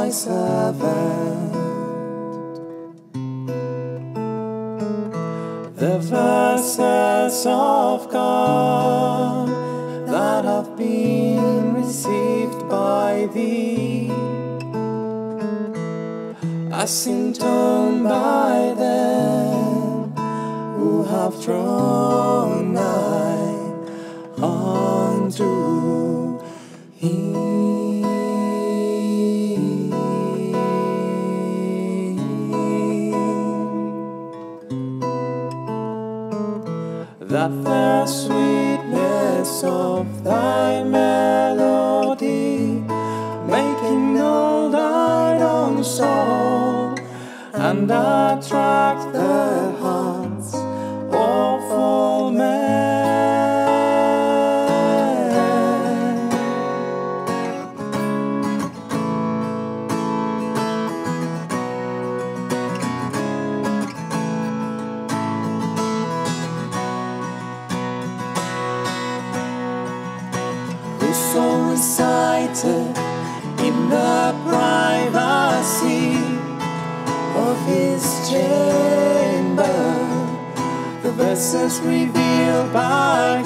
thy servant. The verses of God that have been received by thee, as intoned by them who have drawn nigh unto him. That the sweetness of thy melody, making known thine own soul, and attract the hearts of all men. Whoso reciteth in the privacy of his chamber the verses revealed by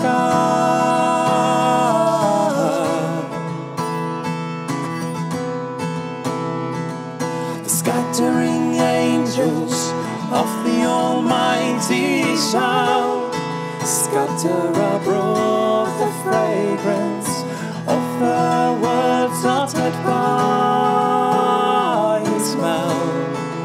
God, the scattering angels of the Almighty shall scatter abroad the fragrance of the words uttered by his mouth,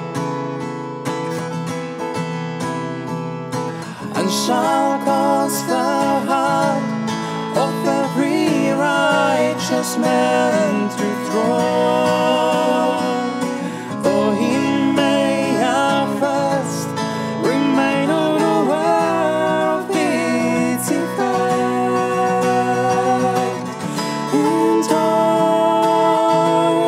and shall cause the heart of every righteous man to throb, though he may at first remain unaware of its effect. Intone,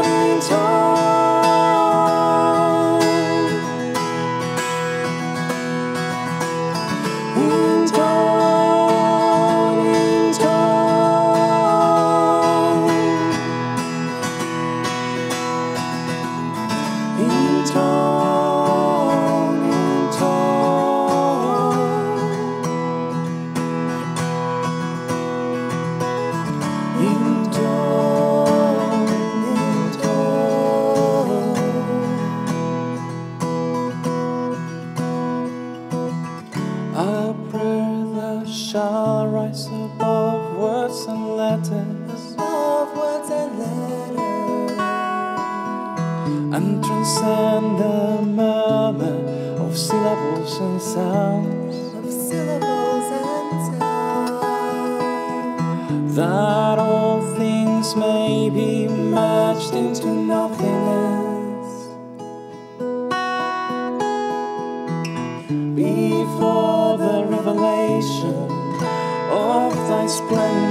a prayer that shall rise above words and letters, and transcend the murmur of syllables and sounds, that all things may be merged into nothingness before the revelation of thy splendor.